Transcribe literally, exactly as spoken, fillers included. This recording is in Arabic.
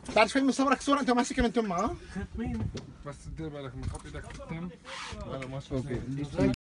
بعد شوي بنصورك صورة أنت ماسكة من تمها. مين؟ بس دير بالك لما تحط ايدك في التم. لا لا ما شاء الله.